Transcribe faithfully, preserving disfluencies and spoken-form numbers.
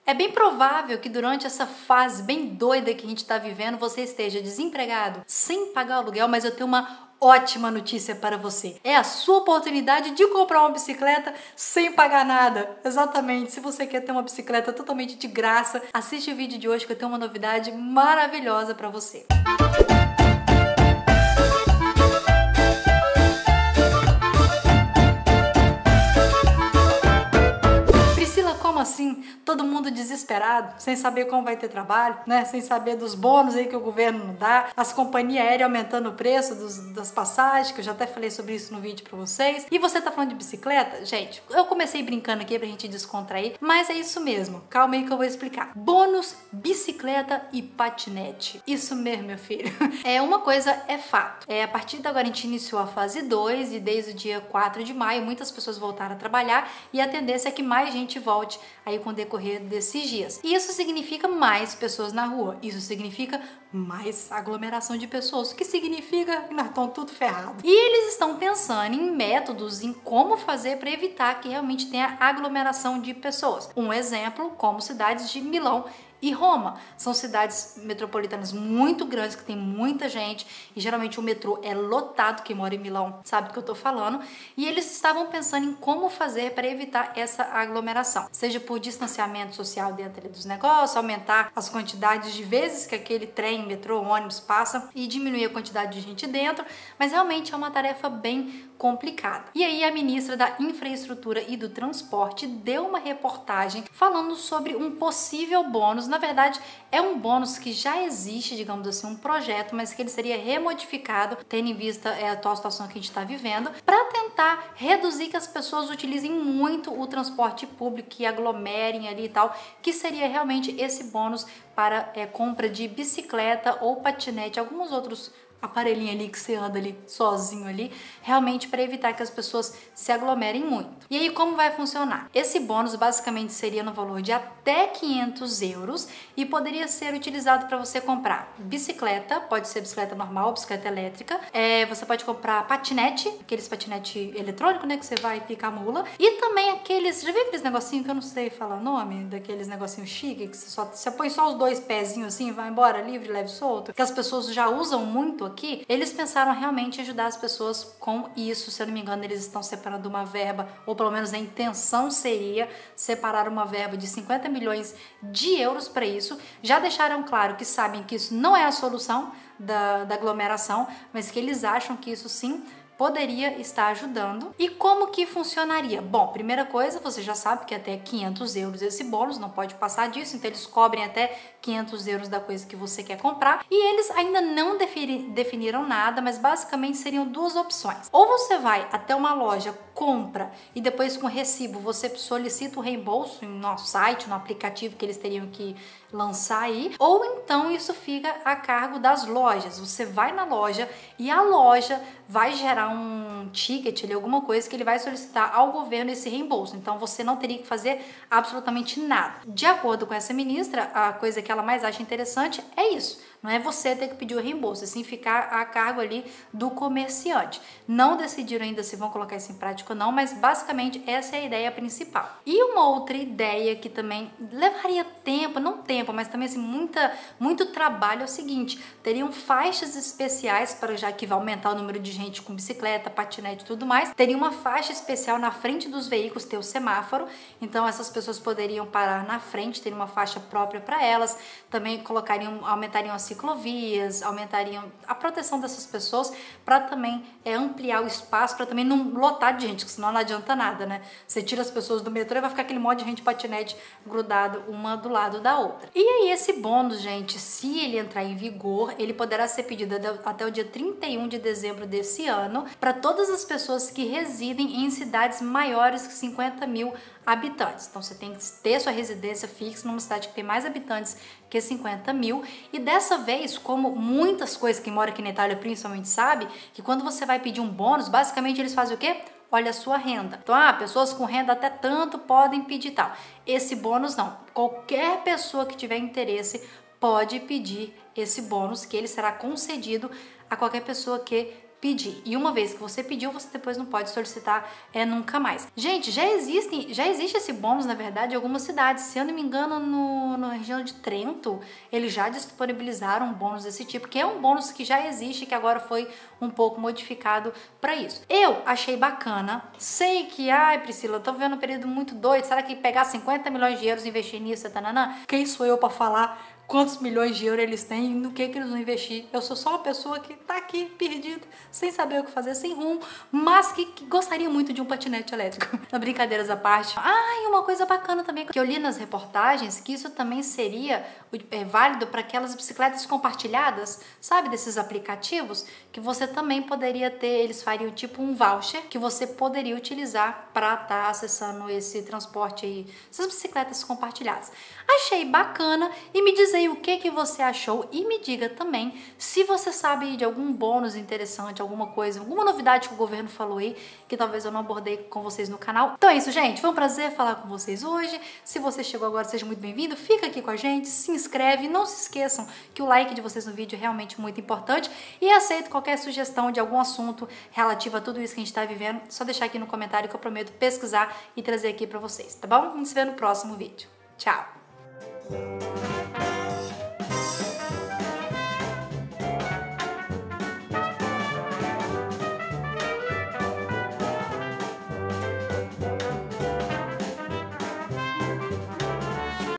É bem provável que durante essa fase bem doida que a gente está vivendo, você esteja desempregado, sem pagar o aluguel, mas eu tenho uma ótima notícia para você. É a sua oportunidade de comprar uma bicicleta sem pagar nada. Exatamente. Se você quer ter uma bicicleta totalmente de graça, assiste o vídeo de hoje que eu tenho uma novidade maravilhosa para você. Como assim? Todo mundo desesperado, sem saber como vai ter trabalho, né? Sem saber dos bônus aí que o governo não dá, as companhias aéreas aumentando o preço dos, das passagens, que eu já até falei sobre isso no vídeo pra vocês. E você tá falando de bicicleta? Gente, eu comecei brincando aqui pra gente descontrair, mas é isso mesmo. Calma aí que eu vou explicar. Bônus, bicicleta e patinete. Isso mesmo, meu filho. É, uma coisa é fato. É, a partir de agora a gente iniciou a fase dois e desde o dia quatro de maio muitas pessoas voltaram a trabalhar e a tendência é que mais gente volte aí com o decorrer desses dias. E isso significa mais pessoas na rua, isso significa mais aglomeração de pessoas, o que significa que nós estamos tudo ferrados. E eles estão pensando em métodos, em como fazer para evitar que realmente tenha aglomeração de pessoas. Um exemplo, como cidades de Milão e Roma. São cidades metropolitanas muito grandes, que tem muita gente, e geralmente o metrô é lotado. Quem mora em Milão sabe do que eu tô falando. E eles estavam pensando em como fazer para evitar essa aglomeração, seja por distanciamento social dentro dos negócios, aumentar as quantidades de vezes que aquele trem, metrô, ônibus passa e diminuir a quantidade de gente dentro, mas realmente é uma tarefa bem complicada. E aí a ministra da Infraestrutura e do Transporte deu uma reportagem falando sobre um possível bônus. Na verdade, é um bônus que já existe, digamos assim, um projeto, mas que ele seria remodificado, tendo em vista a atual situação que a gente está vivendo, para tentar reduzir que as pessoas utilizem muito o transporte público, que aglomerem ali e tal, que seria realmente esse bônus para é, compra de bicicleta ou patinete, alguns outros aparelhinho ali que você anda ali sozinho ali, realmente para evitar que as pessoas se aglomerem muito. E aí como vai funcionar? Esse bônus basicamente seria no valor de até quinhentos euros e poderia ser utilizado para você comprar bicicleta, pode ser bicicleta normal, bicicleta elétrica, é, você pode comprar patinete, aqueles patinete eletrônico, né, que você vai picar a mula, e também aqueles, já viu aqueles negocinhos que eu não sei falar o nome, daqueles negocinhos chique, que você, só, você põe só os dois pezinhos assim e vai embora livre, leve, solto, que as pessoas já usam muito aqui. Eles pensaram realmente em ajudar as pessoas com isso. Se eu não me engano, eles estão separando uma verba, ou pelo menos a intenção seria separar uma verba de cinquenta milhões de euros para isso. Já deixaram claro que sabem que isso não é a solução da, da aglomeração, mas que eles acham que isso sim poderia estar ajudando. E como que funcionaria? Bom, primeira coisa, você já sabe que até quinhentos euros esse bônus, não pode passar disso, então eles cobrem até quinhentos euros da coisa que você quer comprar. E eles ainda não defini- definiram nada, mas basicamente seriam duas opções. Ou você vai até uma loja, compra e depois com recibo você solicita o reembolso em nosso site, no aplicativo que eles teriam que lançar aí, ou então isso fica a cargo das lojas. Você vai na loja e a loja vai gerar um ticket ali, alguma coisa que ele vai solicitar ao governo esse reembolso. Então você não teria que fazer absolutamente nada. De acordo com essa ministra, a coisa que ela mais acha interessante é isso. Não é você ter que pedir o reembolso, é sim ficar a cargo ali do comerciante. Não decidiram ainda se vão colocar isso em prática ou não, mas basicamente essa é a ideia principal. E uma outra ideia que também levaria tempo, não tempo, mas também assim, muita, muito trabalho é o seguinte: teriam faixas especiais para, já que vai aumentar o número de gente com bicicleta, patinete e tudo mais, teria uma faixa especial na frente dos veículos, ter o semáforo, então essas pessoas poderiam parar na frente, ter uma faixa própria para elas, também colocariam, aumentariam as ciclovias, aumentariam a proteção dessas pessoas para também é, ampliar o espaço, para também não lotar de gente, que senão não adianta nada, né? Você tira as pessoas do metrô e vai ficar aquele monte de gente patinete grudado uma do lado da outra. E aí esse bônus, gente, se ele entrar em vigor, ele poderá ser pedido até o dia trinta e um de dezembro desse ano para todas as pessoas que residem em cidades maiores que cinquenta mil habitantes. Então você tem que ter sua residência fixa numa cidade que tem mais habitantes que cinquenta mil. E dessa vez, como muitas coisas, quem mora aqui na Itália principalmente sabe, que quando você vai pedir um bônus, basicamente eles fazem o quê? Olha a sua renda. Então, ah, pessoas com renda até tanto podem pedir tal. Esse bônus não. Qualquer pessoa que tiver interesse pode pedir esse bônus, que ele será concedido a qualquer pessoa que pedir. E uma vez que você pediu, você depois não pode solicitar é, nunca mais. Gente, já existem, já existe esse bônus, na verdade, em algumas cidades. Se eu não me engano, no, na região de Trento, eles já disponibilizaram um bônus desse tipo, que é um bônus que já existe, que agora foi um pouco modificado para isso. Eu achei bacana. Sei que, ai, Priscila, eu tô vendo um período muito doido. Será que pegar cinquenta milhões de euros e investir nisso, tananã? Quem sou eu para falar quantos milhões de euros eles têm e no que, que eles vão investir? Eu sou só uma pessoa que tá aqui perdida, sem saber o que fazer, sem rumo, mas que, que gostaria muito de um patinete elétrico. Na brincadeiras à parte. Ah, e uma coisa bacana também que eu li nas reportagens, que isso também seria é, válido para aquelas bicicletas compartilhadas, sabe, desses aplicativos, que você também poderia ter, eles fariam tipo um voucher que você poderia utilizar para estar tá acessando esse transporte aí, essas bicicletas compartilhadas. Achei bacana e me diz aí o que, que você achou e me diga também se você sabe de algum bônus interessante, alguma coisa, alguma novidade que o governo falou aí que talvez eu não abordei com vocês no canal. Então é isso, gente. Foi um prazer falar com vocês hoje. Se você chegou agora, seja muito bem-vindo. Fica aqui com a gente, se inscreve. Não se esqueçam que o like de vocês no vídeo é realmente muito importante e aceito qualquer sugestão de algum assunto relativo a tudo isso que a gente está vivendo. Só deixar aqui no comentário que eu prometo pesquisar e trazer aqui para vocês, tá bom? A gente se vê no próximo vídeo. Tchau!